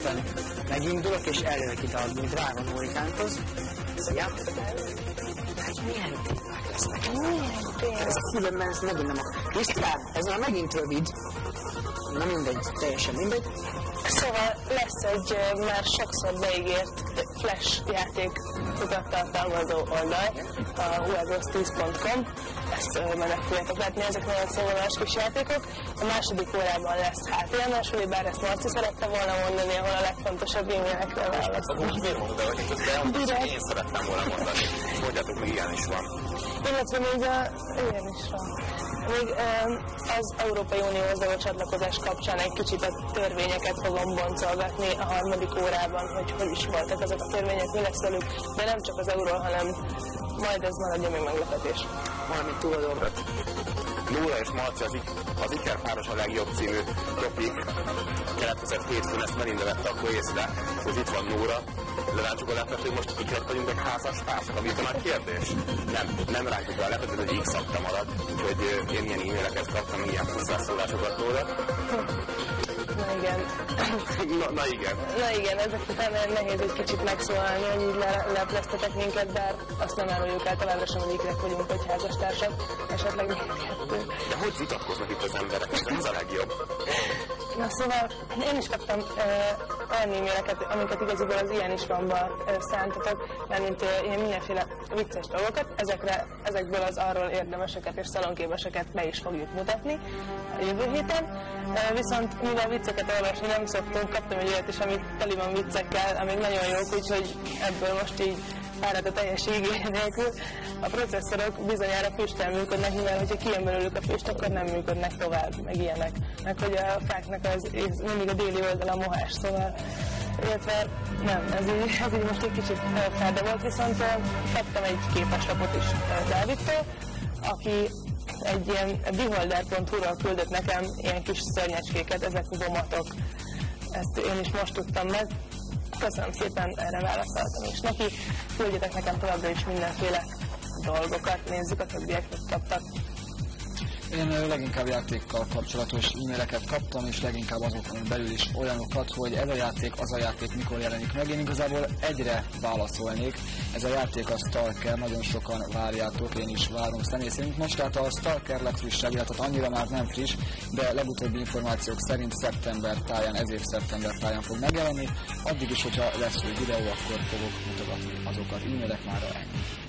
rögtön megindulok, és előre kitalálom, mint Drága Nórikánkhoz. Szia! Milyen témák lesznek? Milyen témák? Ez a fülemben, ez megint nem a... Krisztán, ez már megint rövid. Na mindegy, teljesen mindegy. Szóval lesz egy már sokszor beígért Flash játék tartalmazó oldal, a webos10.com. Ezt meg fogjátok látni, ezek nagyon színvonalas kis játékok. A második órában lesz HTML suli, bár ezt Marci szerette volna mondani, ahol a legfontosabb e-mailekre válaszol. Most miért mondod, hogy itt az én szerettem volna mondani. Mondjátok, hogy ilyen is van. Illetve még ilyen is van. Még az Európai Unióhoz való csatlakozás kapcsán egy kicsit a törvényeket fogom boncolgatni a harmadik órában, hogy is voltak ezek a törvények, mi lesz velük, de nem csak az euró, hanem majd ez maradja még meglepetés. Valamit túladom. Nóra és Marci az ikerpáros a legjobb című topik. Keletkezett hétfőn, ezt Melinda vette akkor észre, hogy itt van Nóra. Lerántjuk a lepet, hogy most ikert vagyunk meg házas társak, ami már kérdés? Nem rántjuk a lepet, ez egy X-akta marad, úgyhogy én ilyen e-maileket kaptam, ilyen hozzászólásokat róla. Na igen. Na igen, ezek után nehéz egy kicsit megszólalni, hogy így lepleztetek minket, bár azt nem áruljuk el, továbbra sem, hogy ikrek vagyunk, vagy házastársak, esetleg mindkettő. De hogy vitatkoznak itt az emberek? Ez a legjobb. Na szóval én is kaptam olyan e-maileket, amiket igazából az ilyen is vanba szántatok, mint ilyen mindenféle vicces dolgokat, ezekből az arról érdemeseket és szalonképeseket be is fogjuk mutatni a jövő héten. Viszont mivel vicceket olvasni nem szoktunk, kaptam egy olyat is, amit teli van viccekkel, amik nagyon jók, úgyhogy ebből most így fáradt a teljes igény nélkül. A processzorok bizonyára füsttel működnek, mivel hogyha kijön belőlük a füst, akkor nem működnek tovább, meg ilyenek. Meg hogy a fáknak az mindig a déli oldal a mohás, szóval illetve nem, ez így most egy kicsit fáda volt, viszont kaptam egy képeslapot is Dávidtól, aki egy ilyen beholder.hu-ról küldött nekem ilyen kis szörnyecskéket, ezek vomatok. Ezt én is most tudtam meg. Köszönöm szépen, erre válaszoltam is neki. Küldjetek nekem továbbra is mindenféle dolgokat, nézzük a többiek, mit kaptak. Én leginkább játékkal kapcsolatos e-maileket kaptam, és leginkább azokon belül is olyanokat, hogy ez a játék, az a játék mikor jelenik meg. Én igazából egyre válaszolnék. Ez a játék a Stalker, nagyon sokan várjátok, én is várom személy szerint most. Tehát a Stalker legfrissebb, illetve annyira már nem friss, de legutóbbi információk szerint szeptember táján, ez év szeptember táján fog megjelenni. Addig is, hogyha lesz új videó, akkor fogok mutogatni azokat. E-mailek már ennyi.